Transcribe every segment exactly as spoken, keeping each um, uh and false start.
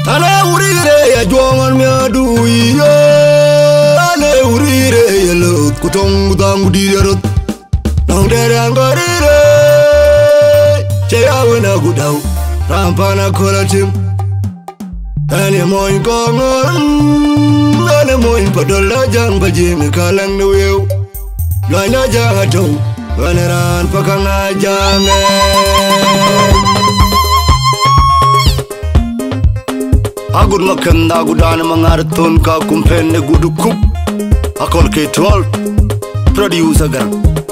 Ale urire ya juangan mi adu iyo. Ale urire ya lut kutong kutang kudirot. Nang derang korire. Caya wena kudau rampana kolatim. Ane moin kongon. Ane moin padola jang bajing kalang nueu. Lana jang atau waneran pakang ajame. Agur makan da gudan mangarton ka kumpenne gudu kup. Akol ke twelve producer gar.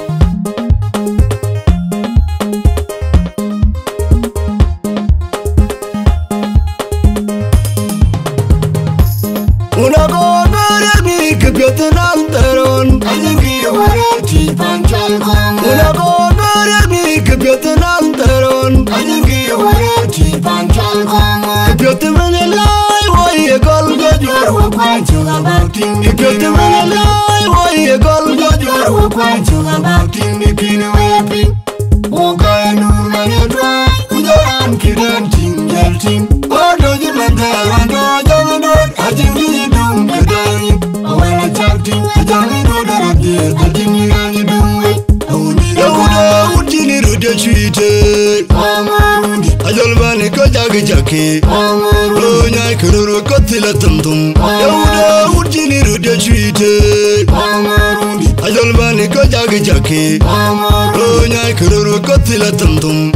Una gogore mi kebyotenan teron. Ajingi warati panchal kong. Una gogore mi kebyotenan teron. Ajingi warati panchal kong. Kebyotenan lai woi gol gajor wo kwanchunga bauting. Kebyotenan lai woi gol gajor wo kwanchunga bauting. Nikini wepi. Oka enu manedwa. Ujaran kidan tingjel ting. Odo jimanda wando jamadot. Ajingi dung kedai. Awala chakting. Ajangi doda radir. Ajingi gangi dung we. Yahuda utini rude chuite. Ajalbani ko jagi jaki. Ronya kururu kotila tumtum. Yahuda utini rude chuite. Ajalbani ko jagi jaki. Ronya kururu kotila tumtum.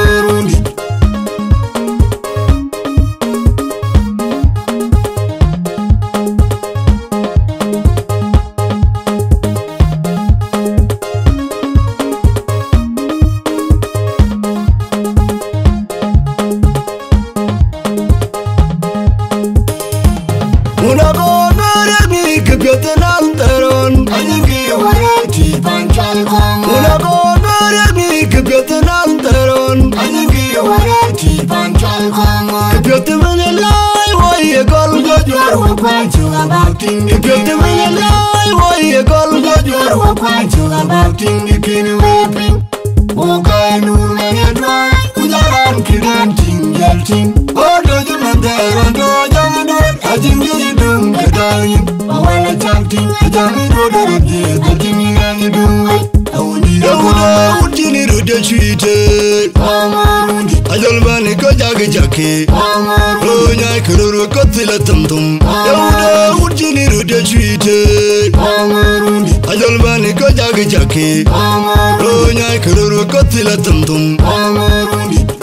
Una gogore mi kebyotenan teron. Ajingi warati panchal kong. Una gogore mi kebyotenan teron. Ajingi warati panchal kong. Kebyotenan lai woi gol gajor wo kwanchunga bauting. Kebyotenan lai woi gol gajor wo kwanchunga bauting. Nikini wepi. Oka enu manedwa. Ujaran kidan tingjel ting. Odo jimanda wando jamadot. Ajingi dung kedai. Awala chakting. Ajangi doda radir. Ajingi gangi dung we. Yahuda utini rude chuite. Ajalbani ko jagi jaki. Ronya kururu kotila tumtum. Yahuda utini rude chuite. Ajalbani ko jagi jaki. Ronya kururu kotila tumtum.